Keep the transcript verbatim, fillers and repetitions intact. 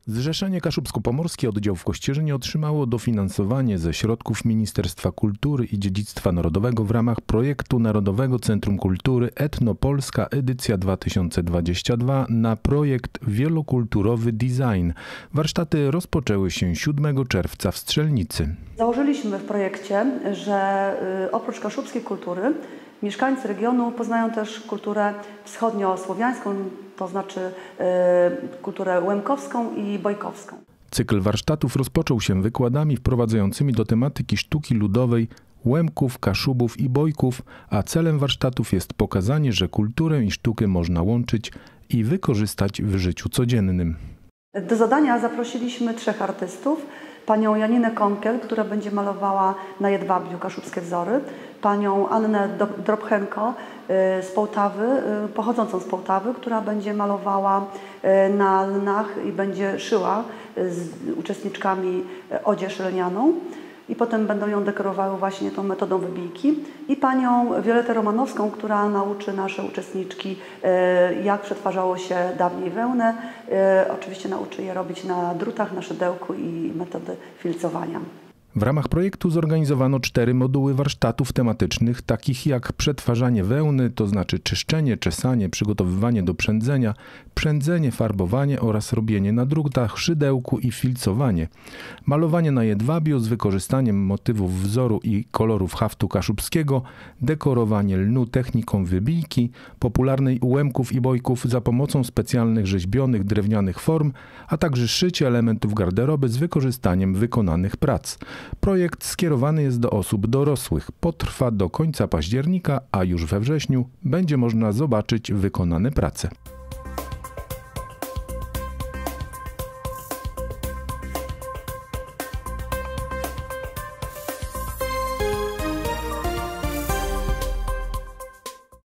Zrzeszenie Kaszubsko-Pomorskie Oddział w Kościerzynie otrzymało dofinansowanie ze środków Ministerstwa Kultury i Dziedzictwa Narodowego w ramach projektu Narodowego Centrum Kultury Etnopolska edycja dwa tysiące dwudziesty drugi na projekt Wielokulturowy Design. Warsztaty rozpoczęły się siódmego czerwca w Strzelnicy. Założyliśmy w projekcie, że oprócz kaszubskiej kultury mieszkańcy regionu poznają też kulturę wschodniosłowiańską, to znaczy y, kulturę łemkowską i bojkowską. Cykl warsztatów rozpoczął się wykładami wprowadzającymi do tematyki sztuki ludowej Łemków, Kaszubów i Bojków, a celem warsztatów jest pokazanie, że kulturę i sztukę można łączyć i wykorzystać w życiu codziennym. Do zadania zaprosiliśmy trzech artystów. Panią Janinę Konkiel, która będzie malowała na jedwabiu kaszubskie wzory, panią Annę Drobchenko z Połtawy, pochodzącą z Połtawy, która będzie malowała na lnach i będzie szyła z uczestniczkami odzież lnianą i potem będą ją dekorowały właśnie tą metodą wybijki, i panią Violetę Romanowską, która nauczy nasze uczestniczki, jak przetwarzało się dawniej wełnę. Oczywiście nauczy je robić na drutach, na szydełku i metody filcowania. W ramach projektu zorganizowano cztery moduły warsztatów tematycznych, takich jak przetwarzanie wełny, to znaczy czyszczenie, czesanie, przygotowywanie do przędzenia, przędzenie, farbowanie oraz robienie na drutach, szydełku i filcowanie. Malowanie na jedwabiu z wykorzystaniem motywów wzoru i kolorów haftu kaszubskiego, dekorowanie lnu techniką wybijki, popularnej u Łemków i Bojków za pomocą specjalnych rzeźbionych drewnianych form, a także szycie elementów garderoby z wykorzystaniem wykonanych prac. Projekt skierowany jest do osób dorosłych. Potrwa do końca października, a już we wrześniu będzie można zobaczyć wykonane prace.